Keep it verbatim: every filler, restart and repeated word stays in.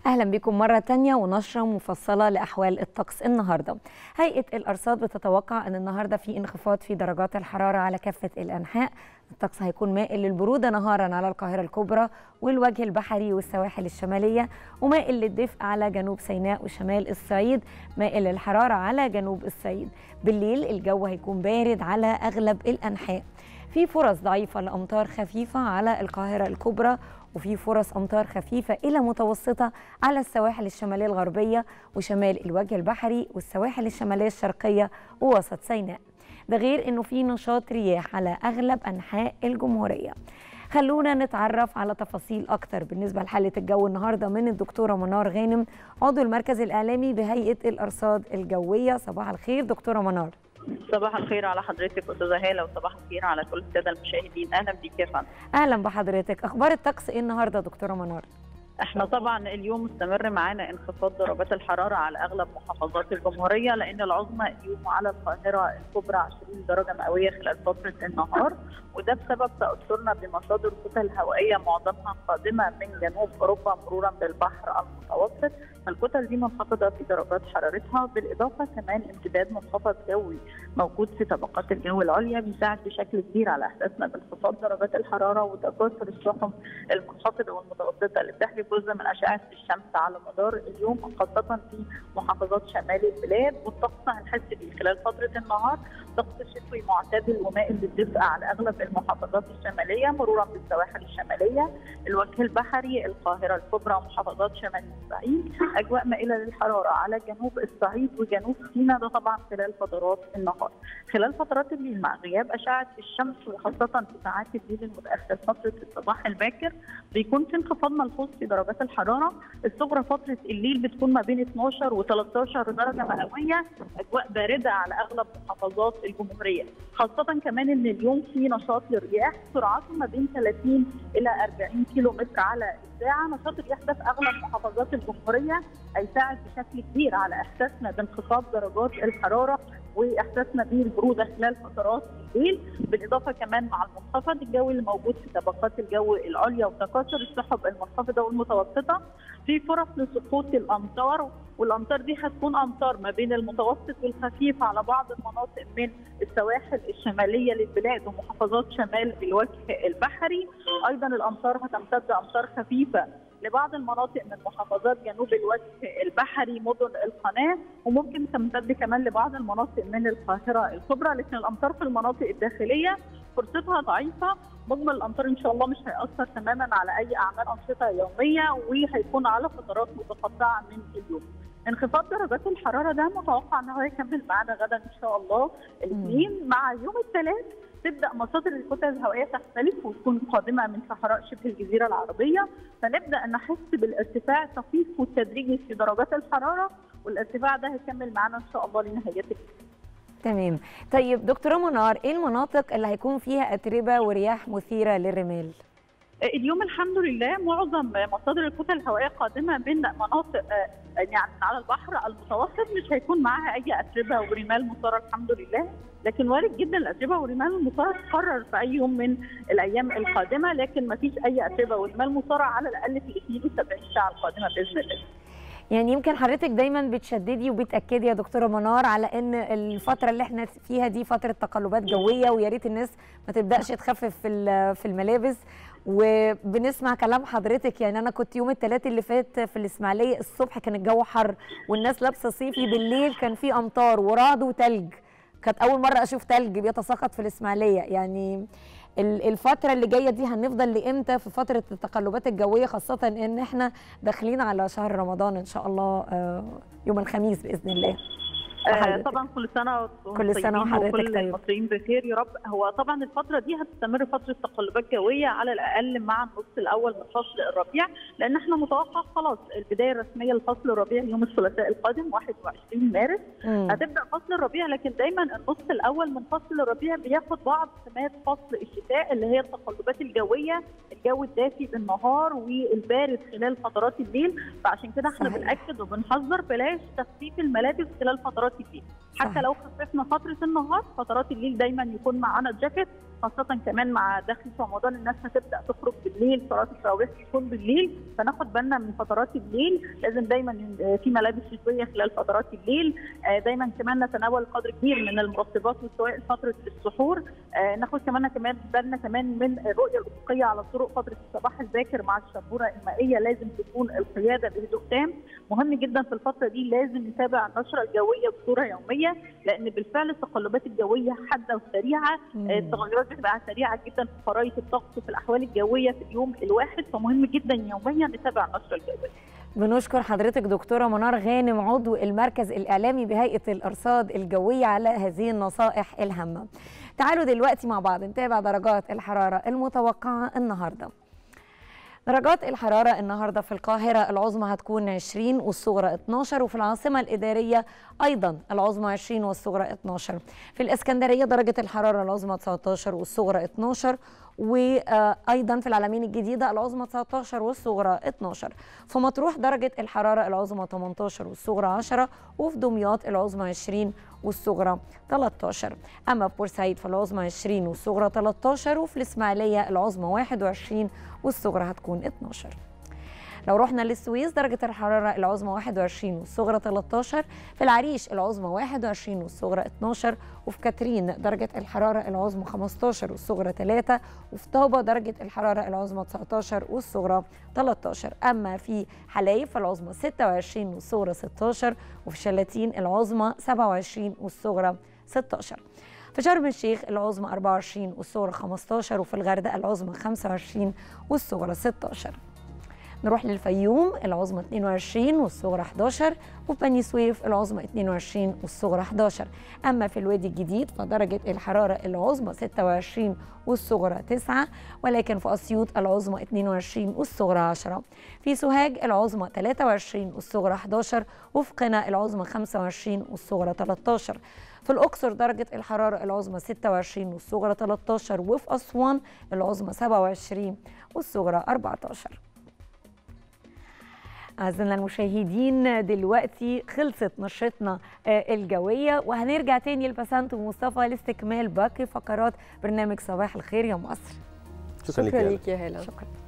أهلا بكم مرة تانية ونشرة مفصلة لأحوال الطقس النهاردة. هيئة الأرصاد بتتوقع أن النهاردة في انخفاض في درجات الحرارة على كافة الأنحاء. الطقس هيكون مائل للبرودة نهارا على القاهرة الكبرى والوجه البحري والسواحل الشمالية، ومائل للدفء على جنوب سيناء وشمال الصعيد، مائل للحرارة على جنوب الصعيد. بالليل الجو هيكون بارد على أغلب الأنحاء، في فرص ضعيفة لأمطار خفيفة على القاهرة الكبرى، وفي فرص أمطار خفيفة إلى متوسطة على السواحل الشمالية الغربية وشمال الوجه البحري والسواحل الشمالية الشرقية ووسط سيناء. ده غير إنه في نشاط رياح على أغلب أنحاء الجمهورية. خلونا نتعرف على تفاصيل أكتر بالنسبة لحالة الجو النهاردة من الدكتورة منار غانم، عضو المركز الإعلامي بهيئة الأرصاد الجوية. صباح الخير دكتورة منار. صباح الخير على حضرتك استاذه هاله، وصباح الخير على كل الساده المشاهدين. اهلا بيك يا فندم. اهلا بحضرتك. اخبار الطقس ايه النهارده دكتوره منار؟ احنا طبعا اليوم مستمر معانا انخفاض درجات الحراره على اغلب محافظات الجمهوريه، لان العظمى اليوم على القاهره الكبرى عشرين درجه مئويه خلال فتره النهار، وده بسبب تاثرنا بمصادر كتل هوائيه معظمها قادمه من جنوب اوروبا مرورا بالبحر المتوسط. الكتل دي منخفضه في درجات حرارتها، بالاضافه كمان امتداد منخفض جوي موجود في طبقات الجو العليا بيساعد بشكل كبير على احساسنا بانخفاض درجات الحراره وتكاثر السحب المنخفضه والمتوسطه اللي بتحجب جزء من اشعه الشمس على مدار اليوم، خاصه في محافظات شمال البلاد. والطقس هنحس بيه خلال فتره النهار طقس شتوي معتدل ومائل للدفء على اغلب المحافظات الشماليه مرورا بالسواحل الشماليه، الوجه البحري، القاهره الكبرى ومحافظات شمال الصعيد. اجواء مائله للحراره على جنوب الصعيد وجنوب سيناء، ده طبعا خلال فترات النهار. خلال فترات الليل مع غياب اشعه الشمس وخاصه في ساعات الليل المتاخر فتره الصباح الباكر بيكون في انخفاض ملحوظ في درجات الحراره. الصغرى فتره الليل بتكون ما بين اثناشر وثلاثة عشر درجه مئويه، اجواء بارده على اغلب محافظات الجمهوريه، خاصه كمان ان اليوم في نشاط للرياح سرعته ما بين ثلاثين الى أربعين كيلو متر على الساعه. نشاط الرياح ده في اغلب محافظات الجمهوريه هيساعد بشكل كبير على احساسنا بانخفاض درجات الحراره واحساسنا بالبروده خلال فترات الليل، بالاضافه كمان مع المنخفض الجوي اللي موجود في طبقات الجو العليا وتكاثر السحب المنخفضه والمتوسطه، في فرص لسقوط الامطار، والامطار دي هتكون امطار ما بين المتوسط والخفيف على بعض المناطق من السواحل الشماليه للبلاد ومحافظات شمال الوجه البحري. ايضا الامطار هتمتد امطار خفيفه لبعض المناطق من محافظات جنوب الوجه البحري مدن القناه، وممكن تمتد كمان لبعض المناطق من القاهره الكبرى، لكن الامطار في المناطق الداخليه فرصتها ضعيفه. مجمل الامطار ان شاء الله مش هيأثر تماما على اي اعمال انشطه يوميه، وهيكون على فترات متقطعه من اليوم. انخفاض درجات الحراره ده متوقع ان هو يكمل معانا غدا ان شاء الله الاثنين. مع يوم الثلاث تبدا مصادر الكتل الهوائيه تختلف وتكون قادمه من صحراء شبه الجزيره العربيه، فنبدا نحس بالارتفاع الطفيف والتدريجي في درجات الحراره، والارتفاع ده هيكمل معانا ان شاء الله لنهايه اليوم. تمام. طيب دكتوره منار، ايه المناطق اللي هيكون فيها اتربه ورياح مثيره للرمال؟ اليوم الحمد لله معظم مصادر الكتل الهوائيه قادمه من مناطق يعني على البحر المتوسط، مش هيكون معاها اي اتربه ورمال مثاره الحمد لله، لكن وارد جدا الاتربه والرمال المثاره تتكرر في اي يوم من الايام القادمه، لكن ما فيش اي اتربه ورمال مثاره على الاقل في ال اثنين وسبعين ساعه القادمه باذن الله. يعني يمكن حضرتك دايما بتشددي وبتاكدي يا دكتوره منار على ان الفتره اللي احنا فيها دي فتره تقلبات جويه، ويا ريت الناس ما تبداش تخفف في في الملابس. وبنسمع كلام حضرتك، يعني انا كنت يوم الثلاث اللي فات في الاسماعيليه الصبح كان الجو حر والناس لابسه صيفي، بالليل كان في امطار ورعد وثلج، كانت اول مره اشوف ثلج بيتساقط في الاسماعيليه. يعني الفترة اللي جاية دي هنفضل لإمتى في فترة التقلبات الجوية، خاصة إن إحنا داخلين على شهر رمضان إن شاء الله يوم الخميس بإذن الله. آه طبعا كل سنه كل سنه وحضرتك وكل طيب. المصريين بخير يا رب. هو طبعا الفتره دي هتستمر فتره تقلبات جويه على الاقل مع النص الاول من فصل الربيع، لان احنا متوقع خلاص البدايه الرسميه لفصل الربيع يوم الثلاثاء القادم واحد وعشرين مارس. مم. هتبدا فصل الربيع، لكن دايما النص الاول من فصل الربيع بياخد بعض سمات فصل الشتاء اللي هي التقلبات الجويه، الجو الدافي بالنهار والبارد خلال فترات الليل، فعشان كده احنا بنأكد وبنحذر بلاش تخفيف الملابس خلال فترات الليل. حتى لو خففنا فتره النهار فترات الليل دايما يكون معانا الجاكيت، وخاصه كمان مع دخل رمضان الناس هتبدا تخرج بالليل، صلاه التراويح تكون بالليل، فناخد بالنا من فترات الليل. لازم دايما في ملابس شتويه خلال فترات الليل. دايما كمان نتناول قدر كبير من المرطبات والسوائل فتره السحور. ناخد كمان كمان بالنا كمان من الرؤيه الافقيه على الطرق فتره الصباح الباكر مع الشبوره المائيه، لازم تكون القياده بهدوء تام. مهم جدا في الفتره دي لازم نتابع النشره الجويه بصوره يوميه، لان بالفعل التقلبات الجويه حاده وسريعه. التغيرات بتبقى سريعه جدا في خرائط الطقس وفي الاحوال الجويه في اليوم الواحد، فمهم جدا يوميا نتابع النشره الجويه. بنشكر حضرتك دكتوره منار غانم عضو المركز الاعلامي بهيئه الارصاد الجويه على هذه النصائح الهامه. تعالوا دلوقتي مع بعض نتابع درجات الحراره المتوقعه النهارده. درجات الحرارة النهاردة في القاهرة العظمى هتكون عشرين والصغرى اتناشر، وفي العاصمة الإدارية أيضا العظمى عشرين والصغرى اتناشر. في الإسكندرية درجة الحرارة العظمى تسعتاشر والصغرى اتناشر، وأيضا في العلمين الجديدة العظمى تسعتاشر والصغرى اتناشر. في مطروح درجة الحرارة العظمى تمنتاشر والصغرى عشرة، وفي دمياط العظمى عشرين والصغرى تلتاشر. أما في بورسعيد فالعظمى عشرين والصغرى تلتاشر، وفي الإسماعيلية العظمى واحد وعشرين والصغرى هتكون اتناشر. لو رحنا للسويس درجة الحرارة العظمى واحد وعشرين والصغرى تلتاشر، في العريش العظمى واحد وعشرين والصغرى اتناشر، وفي كاترين درجة الحرارة العظمى خمستاشر والصغرى تلاتة، وفي طابة درجة الحرارة العظمى تسعتاشر والصغرى تلتاشر. أما في حلايب فالعظمى ستة وعشرين والصغرى ستاشر، وفي شلاتين العظمى سبعة وعشرين والصغرى ستاشر. في شرم الشيخ العظمى أربعة وعشرين والصغرى خمستاشر، وفي الغردقة العظمى خمسة وعشرين والصغرى ستاشر. نروح للفيوم العظمى اتنين وعشرين والصغرى حداشر، وفي بني سويف العظمى اتنين وعشرين والصغرى حداشر. أما في الوادي الجديد فدرجة الحرارة العظمى ستة وعشرين والصغرى تسعة، ولكن في أسيوط العظمى اتنين وعشرين والصغرى عشرة. في سوهاج العظمى تلاتة وعشرين والصغرى حداشر، وفي قنا العظمى خمسة وعشرين والصغرى تلتاشر. في الأقصر درجة الحرارة العظمى ستة وعشرين والصغرى تلتاشر، وفي أسوان العظمى سبعة وعشرين والصغرى أربعتاشر. أعزائنا المشاهدين دلوقتي خلصت نشرتنا الجوية، وهنرجع تاني لبسنت ومصطفى لاستكمال باقي فقرات برنامج صباح الخير يا مصر. شكرا, شكرا لك يا هلا. شكرا.